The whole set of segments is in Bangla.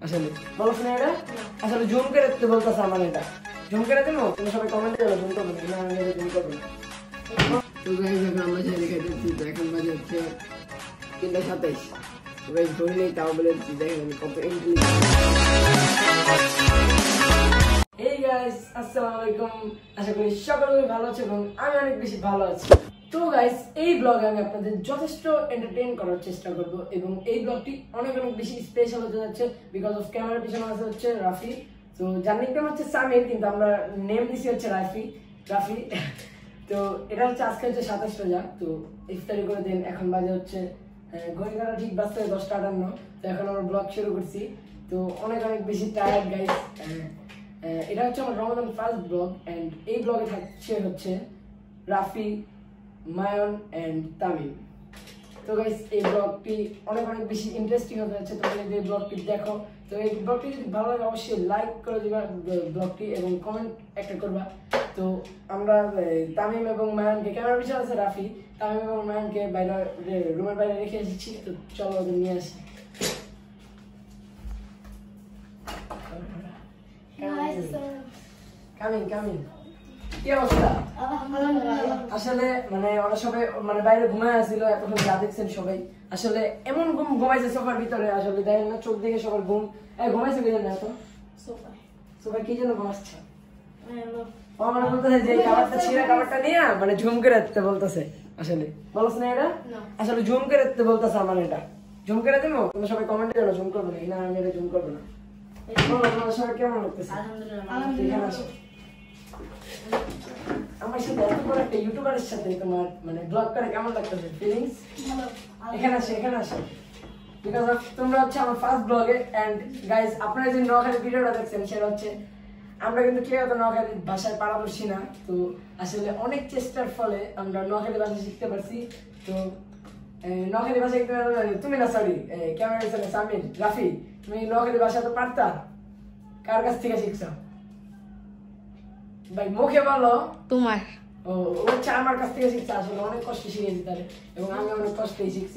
আসলে বলছ না এটা আসলে জুম করে দিতে বলতাছ আমার এটা জুম করে দেবো তুমি সবাই কমেন্ট করো জুম করবে না আমি জুম করব তো গাইস এখন আমরা ছেড়ে খাইতেছি তো এখন বাজে হচ্ছে 3:27 তো গাইস ধরে নেই তাও বলে দিচ্ছি দেখেন আমি কত এই গাইস আসসালামু আলাইকুম আশা করি সকলেই ভালো আছেন এবং আমি অনেক বেশি ভালো আছি তো গাইস এই ব্লগে আমি আপনাদের যথেষ্ট এন্টারটেইন করার চেষ্টা করব এবং এই ব্লগটি অনেক অনেক বেশি স্পেশাল হতে যাচ্ছে বিকজ অফ ক্যামেরার পিছনে আছে হচ্ছে রাফি তো যার নিকনেম হচ্ছে সামির কিন্তু আমরা নেম দিছি হচ্ছে রাফি তো এটা হচ্ছে আজকে হচ্ছে 27 রোজা তো ইফতারি করে দিন এখন বাজে হচ্ছে ঘড়ি কাটা ঠিক বাজছে 10:58 তো এখন আমরা ব্লগ শুরু করছি তো অনেক অনেক বেশি টায়ার্ড গাইস এটা হচ্ছে আমার রমাদান ফার্স্ট ব্লগ এন্ড এই ব্লগে থাকছে হচ্ছে রাফি মায়ন এন্ড তামিম তো গাইস এই ব্লগটি অনেক অনেক বেশি ইন্টারেস্টিং হতে যাচ্ছে তোমরা যদি এই ব্লগটি দেখো তো এই ব্লগটি যদি ভালো লাগে অবশ্যই লাইক করে দিবা ব্লগটি এবং কমেন্ট একটা করবা তো আমরা তামিম এবং মায়নকে ক্যামেরার পিছনে আছে রাফি তামিম এবং মায়নকে বাইরে রুমের বাইরে রেখে এসেছি তো চলো ওদের নিয়ে আসি কামিং কি অবস্থা আসলে মানে ওরা সবাই মানে বাইরে ঘুমায় আসছিল এখন যা দেখছেন সবাই আসলে এমন ঘুমাইছে সোফার ভিতরে আসলে দেখেন না চোখ দেখে সবার ঘুমাইছে কি জানেন এত সোফা কি জন্য ঘুমাচ্ছে ও মানে বলতেছে যে খাবারটা ছিঁড়া খাবারটা নিয়ে মানে ঝুম করে দিতে বলতেছে আসলে বলছ না এটা আসলে ঝুম করে দিতে বলতেছে আমার এটা ঝুম করে দেবো তোমরা সবাই কমেন্টে জানো ঝুম করবে না আমি এটা ঝুম করবো না তোমাদের সবাই কেমন লাগতেছে আলহামদুলিল্লাহ আমার সাথে এত বড় একটা ইউটিউবারের সাথে তোমার মানে ব্লগ করে কেমন লাগতেছে ফিলিংস ভালো এখানে আসো বিকজ অফ তোমরা হচ্ছে আমার ফার্স্ট ব্লগে এন্ড গাইস আপনারা যে নোয়াখালী ভিডিওটা দেখছেন সেটা হচ্ছে আমরা কিন্তু কেউ এত নোয়াখালী ভাষায় পারদর্শী না তো আসলে অনেক চেষ্টার ফলে আমরা নোয়াখালী ভাষা শিখতে পারছি তো নোয়াখালী ভাষা শিখতে তুমি না সরি ক্যামেরা পিছনে সামির রাফি তুমি নোয়াখালী ভাষা তো পারতা কার কাছ থেকে শিখছো ভাই মুখে বলো তোমার ও হচ্ছে আমার কাছ থেকে শিখছে আসলে অনেক কষ্ট শিখেছি তাহলে এবং আমি অনেক কষ্টই শিখছি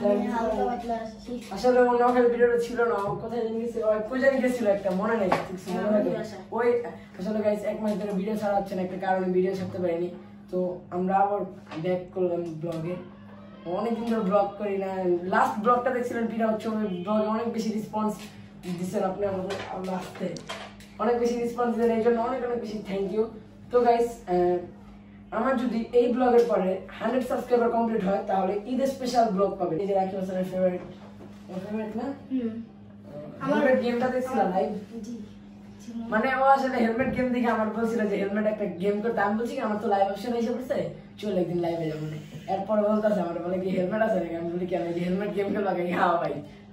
আসলে ও নোয়াখালী ভিডিওটা ছিল না কোথায় গেছিল কোথায় গেছিল একটা মনে নেই ওই আসলে গাইস 1 মাস ধরে ভিডিও ছাড়া হচ্ছে না একটা কারণে ভিডিও ছাড়তে পারিনি তো আমরা আবার ব্যাক করলাম ব্লগে অনেকদিন ধরে ব্লগ করি না লাস্ট ব্লগটা দেখছিলেন ভিডিও হচ্ছে ওই ব্লগে অনেক বেশি রেসপন্স দিচ্ছেন আপনি আমাদের লাস্টে অনেক বেশি রেসপন্স দেন এই জন্য অনেক অনেক বেশি থ্যাংক ইউ তো গাইস আমার যদি এই ব্লগের পরে 100 সাবস্ক্রাইবার কমপ্লিট হয় তাহলে ঈদ স্পেশাল ব্লগ পাবে এই যে রাখি বছরের ফেভারিট না আমার গেমটা দেখছিলাম লাইভ মানে ও আসলে হেলমেট গেম দেখে আমার বলছিল যে হেলমেট একটা গেম করতে আমি বলছি আমার তো লাইভ অপশন এসে পড়ছে চল একদিন লাইভে যাবো এরপর বলতেছে আমার বলে কি হেলমেট আছে নাকি আমি বলি কেন হেলমেট গেম খেলবা কি হ্যাঁ ভাই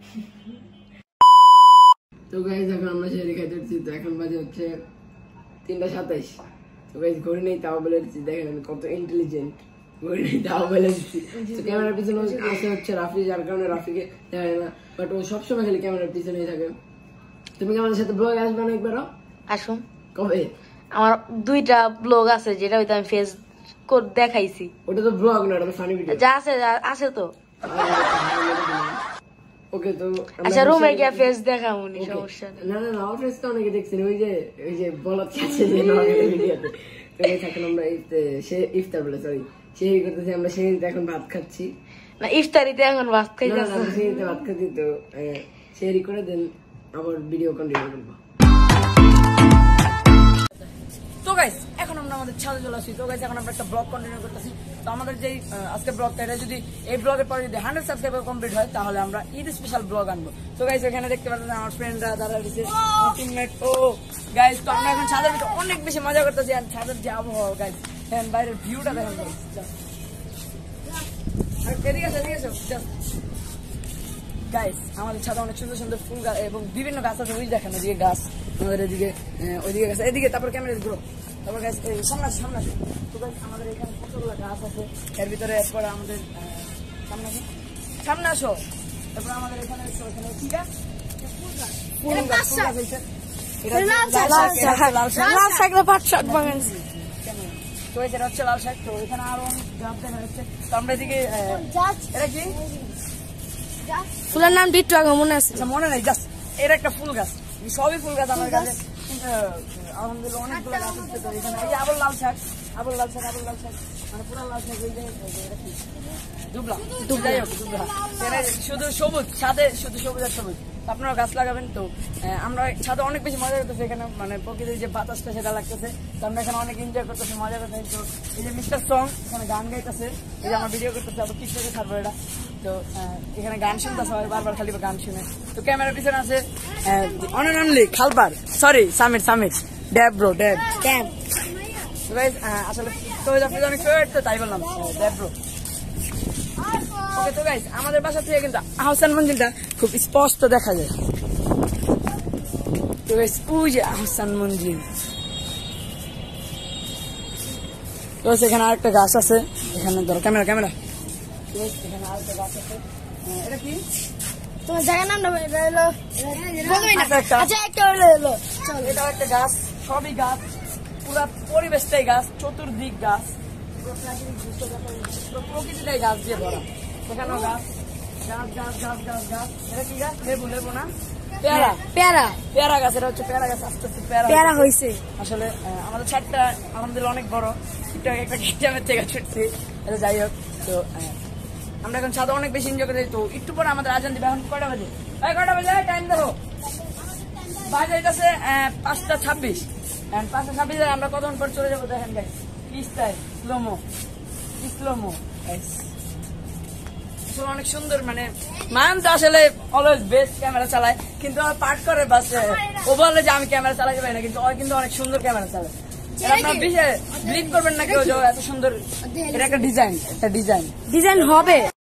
তো গাইস এখন আমরা ছেড়ে খাইতেছি তো এখন বাজে হচ্ছে 3:27 তো গাইস ঘড়ি নেই তাও বলে দিচ্ছি দেখেন আমি কত ইন্টেলিজেন্ট ঘড়ি নেই তাও বলে দিচ্ছি তো ক্যামেরার পিছনে আসে হচ্ছে রাফি যার কারণে রাফিকে দেখে না বাট ও সবসময় খালি ক্যামেরার পিছনেই থাকে তুমি কি আমাদের সাথে ব্লগ আসবে না একবারও আসুন কবে আমার 2টা ব্লগ আছে যেটা হয়তো আমি ফেস দেখাইছি ওটা তো ব্লগ না ওটা ফানি ভিডিও যা আছে তো ওকে তো আচ্ছা রুমে গিয়ে ফেস দেখামুনি সমস্যা না আমার ফেস তো অনেকে দেখছেন ওই যে বলত আছে যে নরমাল ভিডিওতে তো এই থাকেন আমরা ইফতার বলে সরি সেই করতেছি আমরা সেই এখন ভাত খাচ্ছি না ইফতারিতে এখন ভাত খাইছি না সেইতে ভাত খাচ্ছি তো সেই করে দেন আবার ভিডিও কন্টিনিউ করব তো গাইস এখন আমরা আমাদের ছাদে চলে আসি তো গাইস এখন আমরা একটা ব্লগ কন্টিনিউ করতেছি তো আমাদের যেই আজকে ব্লগটা এটা যদি এই ব্লগের পরে যদি 100 সাবস্ক্রাইবার কমপ্লিট হয় তাহলে আমরা ঈদ স্পেশাল ব্লগ আনবো তো গাইস এখানে দেখতে পাচ্ছেন আমার ফ্রেন্ডরা যারা দিছে টিমমেট ও গাইস তো আমরা এখন ছাদের ভিতরে অনেক বেশি মজা করতেছি আর ছাদের যে আবহাওয়া গাইস এখন বাইরের ভিউটা দেখেন গাইস আমাদের ছাদে অনেক সুন্দর সুন্দর ফুল গাছ এবং বিভিন্ন গাছ আছে ওই দেখেন ওইদিকে গাছ আমাদের এদিকে ওইদিকে গাছ এদিকে তারপর ক্যামেরা গ্রো তারপর গাছ সামনে তো গাইস আমাদের এখানে কতগুলো গাছ আছে এর ভিতরে এরপর আমাদের সামনে আসো তারপর আমাদের এখানে কি গাছ ফুল গাছ লাল শাক পাট শাক বাগান তো এটা হচ্ছে লাল শাক তো এখানে আরো গাছ দেখা যাচ্ছে তো আমরা এদিকে এটা কি ফুলের নাম ডিট্টু আগে মনে আছে মনে নাই জাস্ট এর একটা ফুল গাছ, সবই ফুল গাছ আমার কাছে, কিন্তু আলহামদুলিল্লাহ অনেকগুলো গাছ হচ্ছে। তো এখানে এই যে আবল লাল শাক মানে পুরা লাল শাক, ওই যে এটা কি দুবলা, যাই হোক দুবলা, এরা শুধু সবুজ, ছাদে শুধু সবুজ আর সবুজ। আপনারা গাছ লাগাবেন। তো আমরা ছাদে অনেক বেশি মজা করতেছি, এখানে মানে প্রকৃতির যে বাতাসটা সেটা লাগতেছে, তো আমরা এখানে অনেক এনজয় করতেছি, মজা করতেছি। তো এই যে মিস্টার সং এখানে গান গাইতেছে, এই যে আমার ভিডিও করতেছে, আবার টিকটকে ছাড়বো এটা। তো এখানে গান শুনতেছে সবাই, বারবার খালি গান শুনে। তো ক্যামেরার পিছনে আছে অন এন্ড অনলি খালপার, সরি সামিট ড্যাব ব্রো, ড্যাব। তো গাইস আসলে তো অনেক ফেভারিট, তো তাই বললাম ড্যাব ব্রো। ওকে, তো গাইস আমাদের বাসা থেকে কিন্তু আহসান মঞ্জিলটা খুব স্পষ্ট দেখা যায়। তো গাইস ওই যে আহসান মঞ্জিল। তো এখানে আরেকটা গাছ আছে, এখানে ধরো ক্যামেরা, এখানে আরেকটা গাছ আছে। এটা কি তোমার জায়গার নামটা হলো এটা একটা গাছ, সবই গাছ, পুরা পরিবেশটাই গাছ, চতুর্দিক গাছ, প্রকৃতিটাই গাছ দিয়ে ভরা। এখানেও গাছ। এটা কি গাছ? লেবু না, পেয়ারা গাছ। এটা হচ্ছে পেয়ারা গাছ, আস্তে আস্তে পেয়ারা হয়েছে। আসলে আমাদের ছাদটা আলহামদুলিল্লাহ অনেক বড়, একটা গ্রামের থেকে ছুটছি। যাই হোক, তো আমরা এখন ছাদে অনেক বেশি এনজয় করি। তো একটু পরে আমাদের আজান দিবে। এখন কয়টা বাজে? টাইম দেখো, বাজে গেছে 5:26। 5:26 আমরা কতক্ষণ পর চলে যাবো দেখেন গাইস। স্লোমো অনেক সুন্দর, মানে মায়ান তো আসলে অলওয়েজ বেস্ট ক্যামেরা চালায়, কিন্তু আমার পার্ট করে বাস। ও বলে যে আমি ক্যামেরা চালাতে পারি না, কিন্তু ও কিন্তু অনেক সুন্দর ক্যামেরা চালায়। আপনার বিলিভ করবেন না কেউ, এত সুন্দর। এটা একটা ডিজাইন হবে।